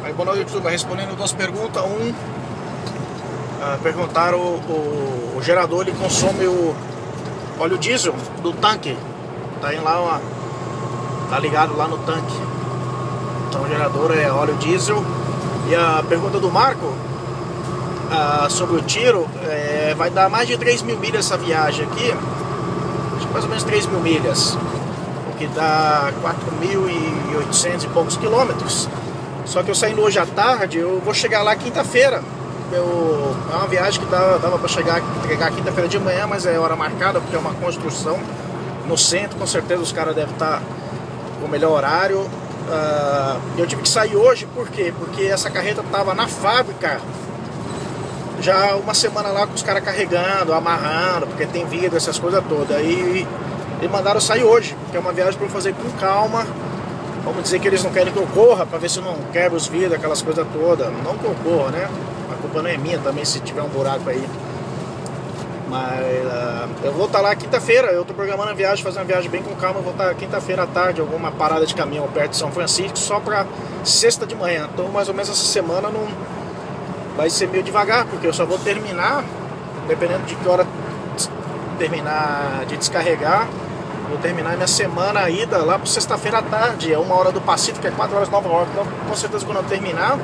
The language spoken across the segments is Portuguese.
Aí, boa noite, turma. Respondendo duas perguntas. Perguntaram o gerador, ele consome o óleo diesel do tanque. Tá indo lá, tá ligado lá no tanque. Então o gerador é óleo diesel. E a pergunta do Marco sobre o tiro, vai dar mais de 3.000 milhas essa viagem aqui. Acho que mais ou menos 3.000 milhas. O que dá 4.800 e poucos quilômetros. Só que eu saindo hoje à tarde, eu vou chegar lá quinta-feira. É uma viagem que dava para entregar quinta-feira de manhã, mas é hora marcada porque é uma construção no centro. Com certeza os caras devem estar com o melhor horário. Eu tive que sair hoje, por quê? Porque essa carreta estava na fábrica já uma semana lá com os caras carregando, amarrando, porque tem vidro, essas coisas todas. Aí eles mandaram sair hoje, porque é uma viagem para eu fazer com calma. Vamos dizer que eles não querem que eu corra, para ver se eu não quebro os vidros, aquelas coisas todas. Não que eu corra, né? A culpa não é minha também se tiver um buraco aí. Mas eu vou estar lá quinta-feira. Eu estou programando a viagem, fazer uma viagem bem com calma. Eu vou estar quinta-feira à tarde, alguma parada de caminhão perto de São Francisco, só para sexta de manhã. Então mais ou menos essa semana não vai ser meio devagar, porque eu só vou terminar, dependendo de que hora terminar de descarregar. Vou terminar minha semana a ida lá para sexta-feira à tarde. É 1 hora do Pacífico, é 4 horas, 9 horas. Então com certeza quando eu terminar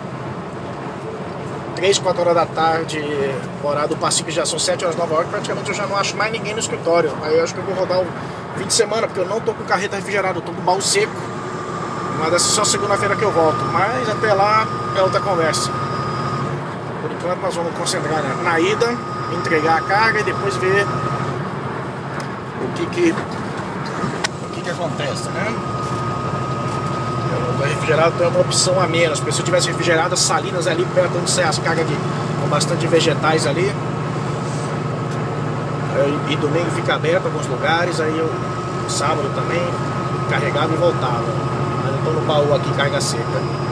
3, 4 horas da tarde, horário do Pacífico já são 7 horas, 9 horas. Praticamente eu já não acho mais ninguém no escritório. Aí eu acho que eu vou rodar o fim de semana, porque eu não tô com carreta refrigerada, eu tô com baú seco. Mas essa é só segunda-feira que eu volto. Mas até lá é outra conversa. Por enquanto nós vamos concentrar na ida, entregar a carga e depois ver o que acontece, né? O refrigerado tem uma opção a menos, porque se eu tivesse refrigerado, as Salinas ali perto onde sai as cargas com bastante vegetais ali. E domingo fica aberto em alguns lugares, aí eu sábado também carregava e voltava. Mas eu tô no baú aqui, carga seca.